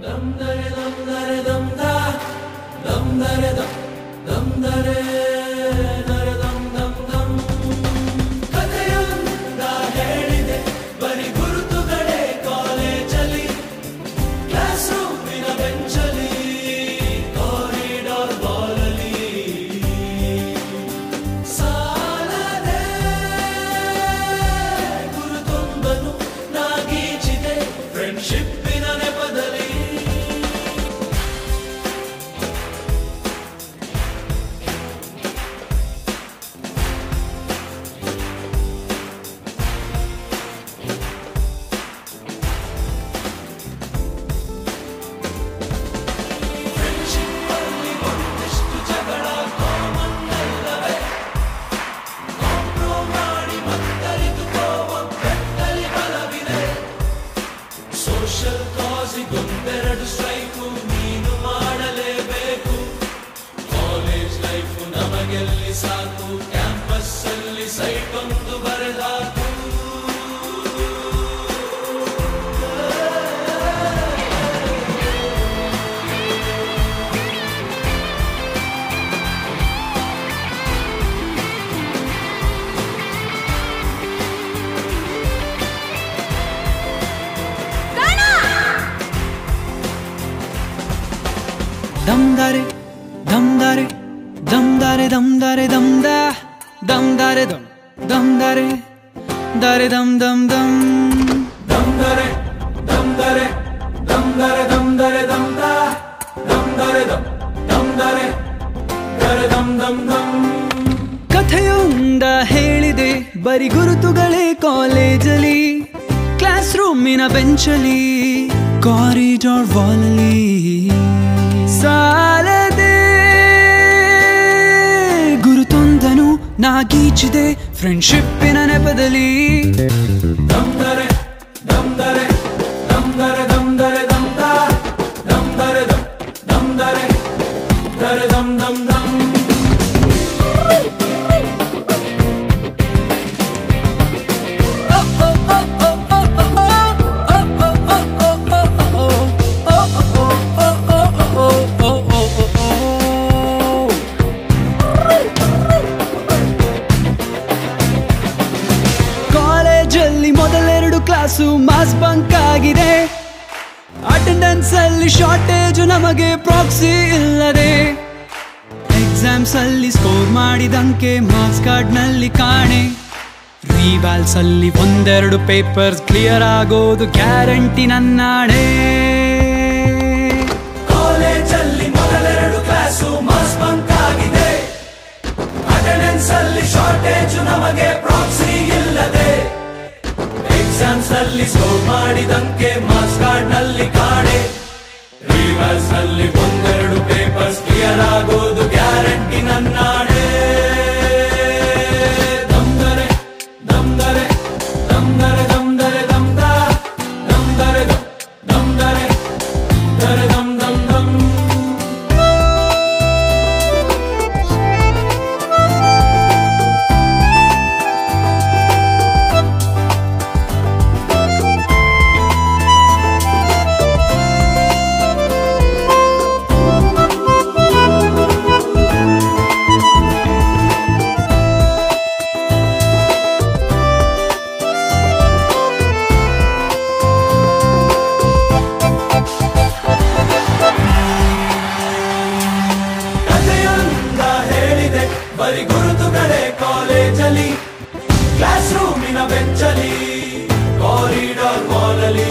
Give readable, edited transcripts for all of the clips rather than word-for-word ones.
dum dare dum dare dum da dum dare dum dare dare dum dum dum ಕಥೆಯೊಂದ ಹೇಳಿದೆ ಬರಿ ಗುರುತುಗಳೇ ಕಾಲೇಜಲ್ಲಿ class ರೂಮಿನ ಬೆಂಚಲ್ಲಿ corridor ಬಾಲಲ್ಲಿ ಸಾಲದೆ ಗುರುತೊಂದನು ನಾಗೀಚಿದೆ ಫ್ರೆಂಡ್ಶಿಪ್ಪಿನ ನೆಪದಲ್ಲಿ ಸೋಷಲ್ ಕಾಸಿಗೊಂದೆರಡು ಸ್ಟ್ರೈಕು ನೀನು ಮಾಡಲೇಬೇಕು ಕಾಲೇಜ್ ಲೈಫು ನಮಗೆಲ್ಲಿ ಸಾಕು ಕ್ಯಾಂಪಸ್ ಅಲ್ಲಿ ಸೈಟ್ ಒಂದು ಬರೆದಾಕು dum dare dum dare dum dare dum dare dum da dum dare dum dare dare dum dum dum dum dare dum dare dum dare dum dare dum da dum dare dum dare dare dum dum dum ಕಥೆಯೊಂದ ಹೇಳಿದೆ ಬರಿ ಗುರುತುಗಳೇ ಕಾಲೇಜಲ್ಲಿ class ರೂಮಿನ ಬೆಂಚಲ್ಲಿ corridor ವಾಲಲ್ಲಿ ಸಾಲದೆ ಗುರುತೊಂದನು ನಾಗೀಚಿದೆ ಫ್ರೆಂಡ್ಶಿಪ್ಪಿನ ನೆಪದಲ್ಲಿ dum dare dum dare dum dare dum dare dum da dum dare dum dare dare dum dum dum ಕಾಲೇಜಲ್ಲಿ ಮೊದಲೆರಡು class mass bunk ಆಗಿದೆ attendance ಅಲ್ಲಿ ಶಾರ್ಟೇಜ್ ನಮಗೆ ಪ್ರಾಕ್ಸಿ ಇಲ್ಲದೆ ಎಕ್ಸಾಮ್ಸ್ ಅಲ್ಲಿ ಸ್ಕೋರ್ ಮಾಡಿದಂಕೆ ಮಾರ್ಕ್ಸ್ ಕಾರ್ಡ್ ನಲ್ಲಿ ಕಾಣೆ ರಿವಾಲ್ಸ್ ಅಲ್ಲಿ ಒಂದೆರಡು ಪೇಪರ್ಸ್ ಕ್ಲಿಯರ್ ಆಗೋದು ಗ್ಯಾರಂಟಿ ನನ್ನಾಣೆ ಕಾಲೇಜಲ್ಲಿ ಮೊದಲೆರಡು ಕ್ಲಾಸು ಮಾಸ್ ಬಂಕ್ ಆಗಿದೆ ಅಟೆಂಡೆನ್ಸ್ ಅಲ್ಲಿ ಶಾರ್ಟೇಜ್ ನಮಗೆ ಪ್ರಾಕ್ಸಿ ಇಲ್ಲದೆ ಎಕ್ಸಾಮ್ಸ್ ಅಲ್ಲಿ ಸ್ಕೋರ್ ಮಾಡಿದಂಕೆ ಮಾರ್ಕ್ಸ್ ಕಾರ್ಡ್ ನಲ್ಲಿ ಕಾಣೆ ರಿವರ್ಸ್ ನಲ್ಲಿ ಒಂದೆರಡು ಪೇಪರ್ಸ್ ಕ್ಲಿಯರ್ ಆಗೋದು ಗ್ಯಾರಂಟಿ ನನ್ನಾಣೆ ದಮ್ ದರೆ ದಮ್ ದರೆ ದಮ್ ದರೆ ದಮ್ ದರೆ ದಮ್ ದಾ ದಮ್ ದರೆ ದಮ್ ದರೆ ದರೆ ದಮ್ ದಮ್ ದಮ್ ಬರಿ ಗುರುತುಗಳೇ ಕಾಲೇಜಲ್ಲಿ ಕ್ಲಾಸ್ ರೂಮಿನ ಬೆಂಚಲ್ಲಿ ಕಾರಿಡಾರ್ ವಾಲಲ್ಲಿ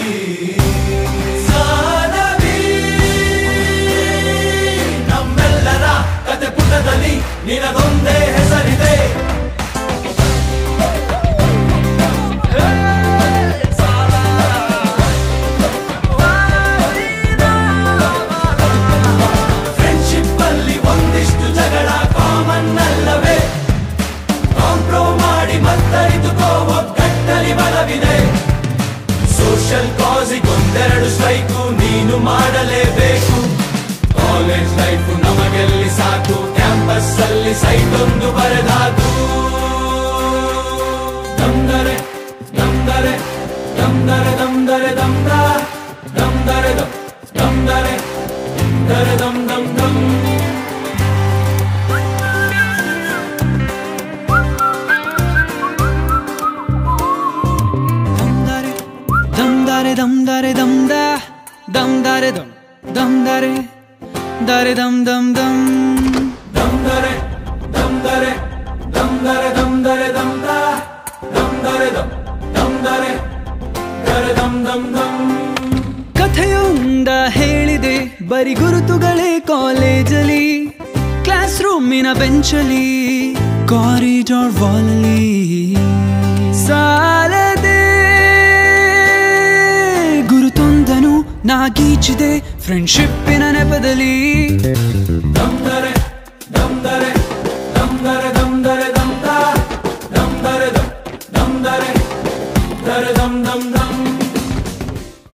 ಸಾನವಿ ನಮ್ಮೆಲ್ಲರ ಕತೆ ಪುಟದಲ್ಲಿ ನಿನಗೊಂದೇ ಹೆಸರಿದೆ ಫ್ರೆಂಡ್ಶಿಪ್ ಅಲ್ಲಿ ಒಂದಿಷ್ಟು ಜಗಳ ಕಾಮನ್ ಅಲ್ಲವೇ ಕಾಂಪ್ರೋ ಮಾಡಿ ಮತ್ತರಿತುಕೋ ಒಗ್ಗಟ್ಟಲಿ ಬಲವಿದೆ ಸೋಷಲ್ ಕಾಸಿಗೊಂದೆರಡು ಸ್ಟ್ರೈಕು ನೀನು ಮಾಡಲೇಬೇಕು ಕಾಲೇಜ್ ಲೈಫು ನಮಗೆಲ್ಲಿ ಸಾಕು ಕ್ಯಾಂಪಸ್ ಅಲ್ಲಿ ಸೈಟ್ ಒಂದು ಬರೆದಾಕು ದಮ್ ದರೆ ದಮ್ ದರೆ ದಮ್ ದರೆ ದಮ್ ದರೆ ದಮ್ ದಾ ದಮ್ ದರೆ ದಮ್ dare dum dum dum. Dum dare dum da, dum dare dum dare dum dum dum. Dum dare dum dare dum dare dum dare dum da, dum dare dum dare dum dum dum. ಕಥೆಯೊಂದ ಹೇಳಿದೆ ಬರಿ ಗುರುತುಗಳೇ ಕಾಲೇಜಲ್ಲಿ, class ರೂಮಿನ ಬೆಂಚಲ್ಲಿ, corridor ವಾಲಲ್ಲಿ ಸಾಲದೆ ಗುರುತೊಂದನು ನಾಗೀಚಿದೆ ಫ್ರೆಂಡ್ಶಿಪ್ಪಿನ ನೆಪದಲ್ಲಿ. Dum dare